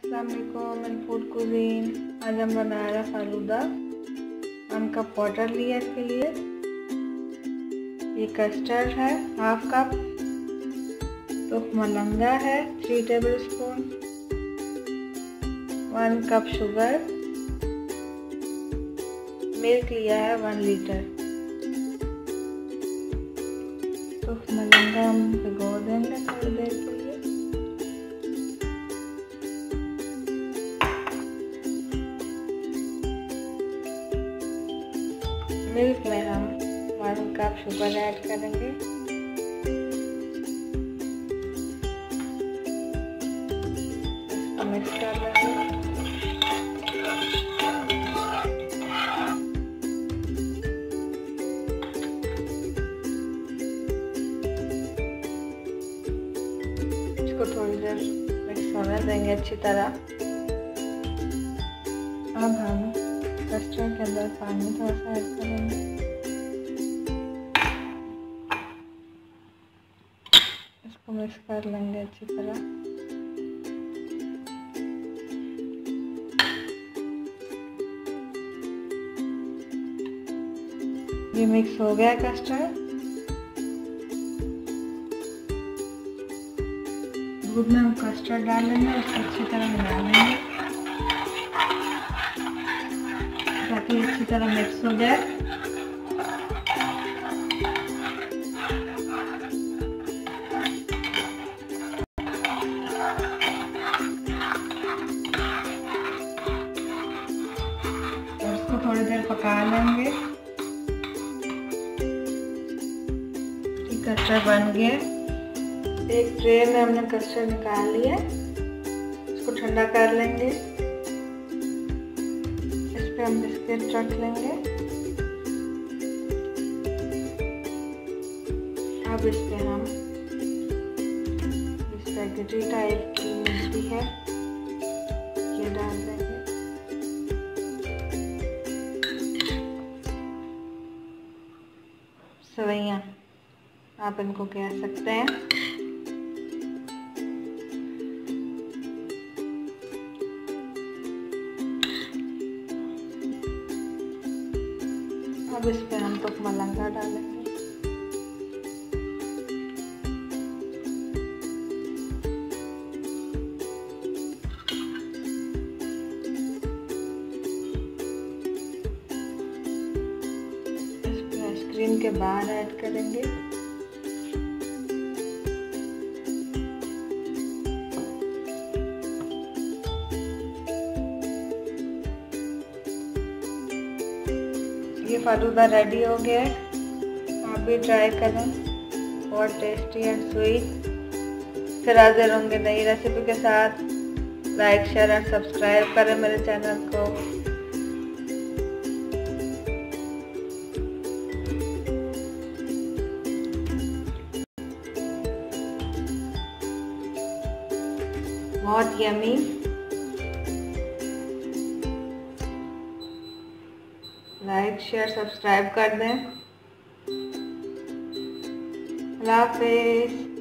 अस्सलाम वालेकुम and food cuisine. आज हम बना रहे हैं फालूदा। 1 कप वाटर लिया इसके लिए। ये कस्टर्ड है 1/2 कप। तो मलंगा है 3 tablespoon. 1 cup sugar. Milk लिया है 1 लीटर। तो मलंगा हम भिगो देंगे थोड़ी देर के लिए। मिल्क में हम 1 कप शुगर ऐड करेंगे। इसको मिक्स कर लेंगे। इसको थोड़ी देर मिक्स होने देंगे अच्छी तरह। अब हम कस्टर्ड के अंदर पानी थोड़ा सा ऐड करेंगे। इसको मिक्स कर लेंगे अच्छी तरह। ये मिक्स हो गया कस्टर्ड। दूध में हम कस्टर्ड डाल लेंगे, उसको अच्छी तरह मिला लेंगे ताकि अच्छी तरह मिक्स हो जाए। और इसको थोड़ी देर पका लेंगे। कस्टर्ड बन गया। एक ट्रे में हमने कस्टर्ड निकाल लिया। इसको ठंडा कर लेंगे। हम बिस्किट रख लेंगे। अब इस पे हम स्पैगेटी टाइप की मिलती है ये डाल देंगे। सवैयाँ आप इनको कह सकते हैं। अब इस पे हम तो मलंगा डालेंगे। इस पे आइसक्रीम के बार ऐड करेंगे। ये फालूदा रेडी हो गया है। आप भी ट्राई करें। बहुत टेस्टी एंड स्वीट। फिर हाजिर होंगे नई रेसिपी के साथ। लाइक शेयर और सब्सक्राइब करें मेरे चैनल को। बहुत यमी। लाइक शेयर सब्सक्राइब कर दें। अल्लाह हाफिज़।